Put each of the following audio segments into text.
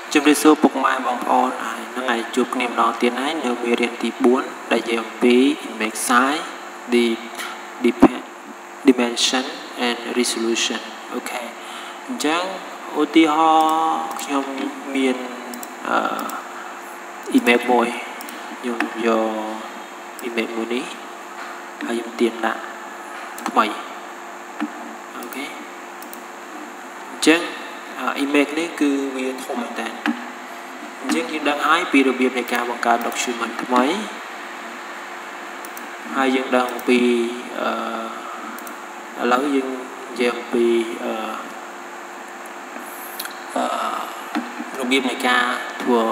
Chúng tôi số bục mai bằng phone nó ngày chụp niềm đó tiến ấy nếu người riêng tí 4 đại diện phí image size dimension and resolution. Ok chẳng ô tí ho nhóm miền image môi dùng do image môi ní hay dùng tiền đã mày. Ok chẳng image này cứ việc không mạnh tàn chẳng như đang hái vì đặc biệt này cả bằng cả document mấy hai dân đang vì lớn dân dân vì đặc biệt này cả vừa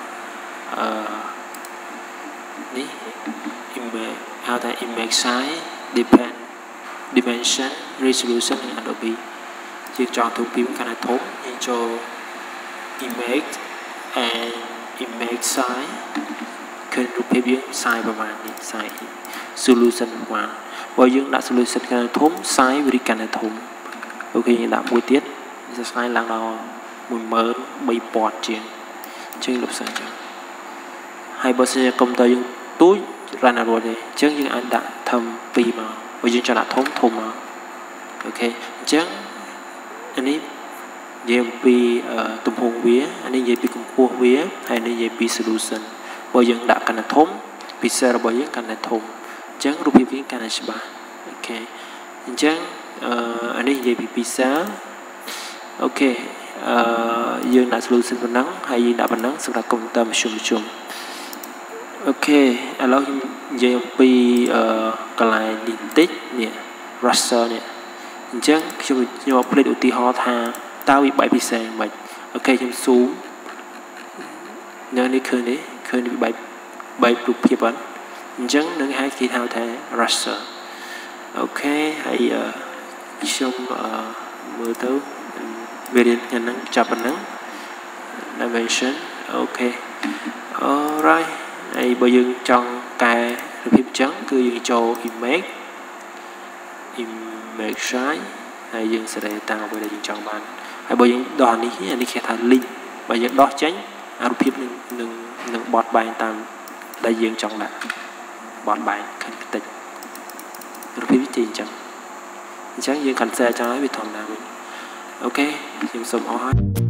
ní image how that image size depend dimension resolution in Adobe chỉ chọn thông tin khả năng thống như cho image and image size cần rút phép biến sizeประมาณนี้ size solution ประมาณបើយើងដាក់ solution ខណៈធំ size វាកាន់តែធំអូខេយើងដាក់មួយទៀត size ឡើងដល់ 13000 ជាងចឹងលុបសិនចឹងហើយបើសិនជាកុំព្យូទ័រយើងទូចរ៉ានរួចទេចឹងយើងអាចដាក់ធំ2មកបើយើងចង់ដាក់ធំមកអូខេអញ្ចឹងอันนี้និយាយពីទំហំវាអានេះនិយាយពីកម្ពស់វាហើយនេះនិយាយពី solution បើយើងដាក់កាន់តែធំ pixel របស់យើងកាន់តែធំអញ្ចឹងរូបភាពវាកាន់តែច្បាស់អូខេអញ្ចឹងអានេះនិយាយពី pixel អូខេយើងដាក់ solution ប៉ុណ្ណឹងហើយយើងដាក់ប៉ុណ្ណឹងសម្រាប់កុំព្យូទ័រមធ្យមអូខេឥឡូវនិយាយអំពីកន្លែងនេះតិចនេះ raster នេះអញ្ចឹងខ្ញុំផ្លេចឧទាហរណ៍ថាតើវាបែកពិសេសមិនអូខេខ្ញុំ zoom នៅនេះឃើញវាបែករូបភាពអត់អញ្ចឹងនឹងហៅគេហៅថា raster អូខេហើយខ្ញុំមើលទៅវារៀនហ្នឹងចាប់ប៉ុណ្ណឹង dimension អូខេ alright ហើយបើយើងចង់កែរូបភាពអញ្ចឹងគឺយើងចូល image size ហើយយើងសេរីតាមអ្វីដែលយើងចង់បានហើយបើយើងដោះនេះគេថា link បើយើងដោះចេញរូបភាពនឹងបត់បែនតាមដែលយើងចង់ដាក់បត់បែនឃើញបន្តិចរូបភាពវាចេញអញ្ចឹងយើង cancel ចោលហើយវាធម្មតាវិញអូខេខ្ញុំសូមអរហើយ